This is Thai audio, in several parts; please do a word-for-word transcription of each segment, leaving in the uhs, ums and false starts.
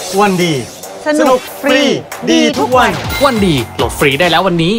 วันดีสนุกฟรีดีทุกวันวันดีโหลดฟรีได้แล้ววันนี้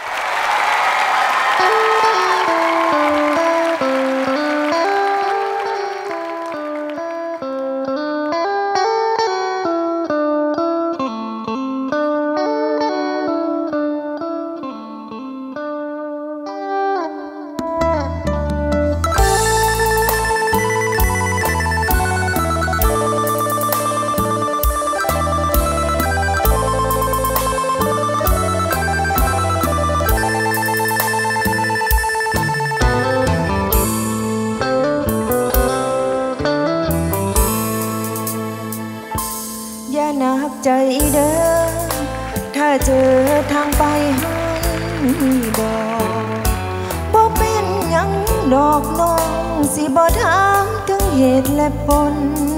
ใจเด้อถ้าเจอทางไปให้บอกบ่เป็นหยังดอกน้องสิบ่ถามถึงเหตุและผล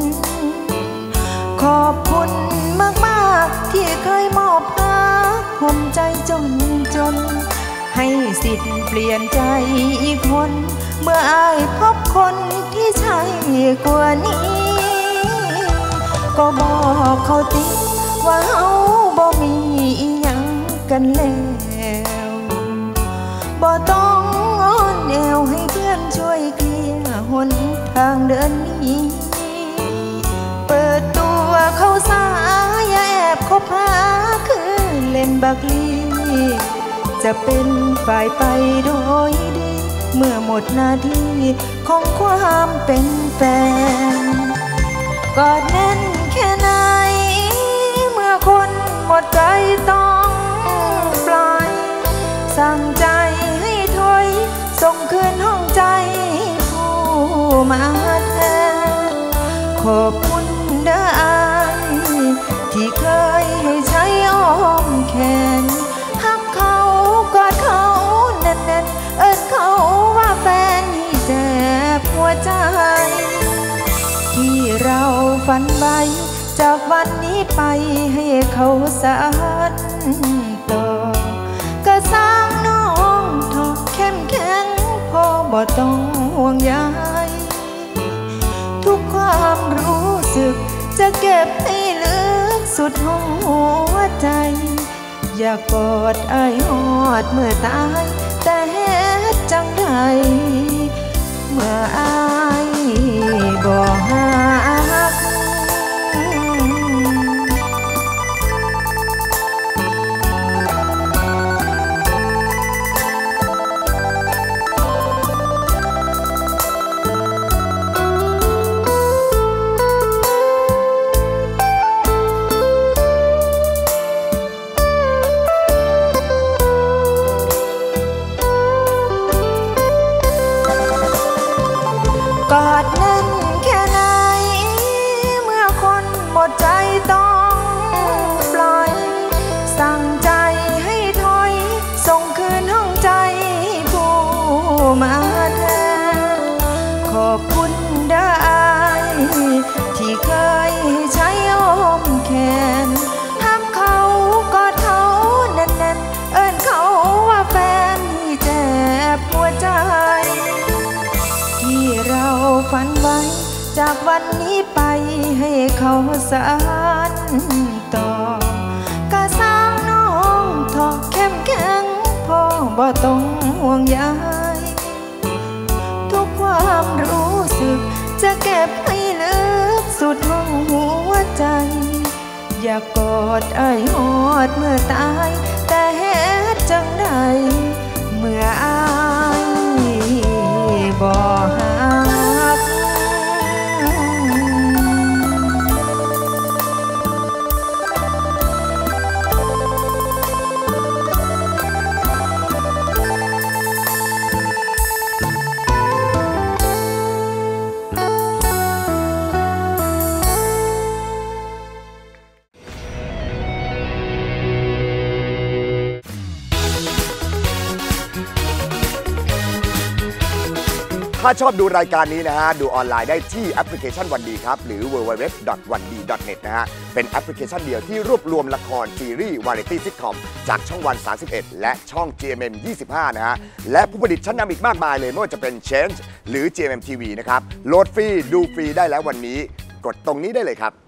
ขอบคุณมากๆที่เคยมอบหาห่มใจจนจนให้สิทธิ์เปลี่ยนใจอีกคนเมื่ออายพบคนที่ใช่กว่านี้ก็บอกเขาติว่าเฮาบ่มีอีหยังกันแล้วบ่ต้องอ้อนแอวให้เพื่อนช่วยเคลียร์หนทางเดินนี้เปิดตัวเข้าสายอย่าแอบคบหาคือเล่นบักลีจะเป็นฝ่ายไปโดยดีเมื่อหมดหน้าที่ของความเป็นแฟนกอดแน่นแค่ไหนเมื่อคนหมดใจต้องปล่อยสั่งใจให้ถอยส่งคืนห้องใจผู้มาแทนขอบคุณเด้ออายที่เคยให้ใช้อ้อมแขนหักเขากอดเขาแน่นๆเอิ้นเขาว่าแฟนให้เจ็บหัวใจที่เราฝันไว้จากวันนี้ไปให้เขาสานต่อก็สร้างน้องทอเข้มแข็งพอบ่ต้องห่วงใยทุกความรู้สึกจะเก็บให้ลึกสุดหัวใจอยากกอดไอ้หอดเมื่อตายแต่เหตุจังใดเมื่ออายบ่หักกอดแน่นแค่ไหนเมื่อคนหมดใจต้องปล่อยสั่งใจให้ถอยส่งคืนห้องใจผู้มาแทนขอบคุณเด้ออายที่เคยใช้อ้อมแขนห้ามเขากอดเขาแน่นๆเอิ้นเขาว่าแฟนที่เจ็บหัวใจที่เราฝันไว้จากวันนี้ไปให้เขาสานต่อก็สร้างน้องทอเข้มแข็งพอบ่ต้องห่วงใยทุกความรู้สึกจะเก็บให้ลึกสุดห้องหัวใจอยากกอดไอ้หอดเมื่อตายแต่เหตุจังใดเมื่ออายบ่หักถ้าชอบดูรายการนี้นะฮะดูออนไลน์ได้ที่แอปพลิเคชันวันดีครับหรือ ดับเบิลยู ดับเบิลยู ดับเบิลยู ดอท วันดี ดอท เน็ต นะฮะเป็นแอปพลิเคชันเดียวที่รวบรวมละครซีรีส์วาไรตี้ซิทคอมจากช่องวันสามสิบเอ็ดและช่อง จี เอ็ม เอ็ม ยี่สิบห้านะฮะและผู้ผลิตชั้นนำอีกมากมายเลยไม่ว่าจะเป็น Change หรือ จี เอ็ม เอ็ม ที วี นะครับโหลดฟรีดูฟรีได้แล้ววันนี้กดตรงนี้ได้เลยครับ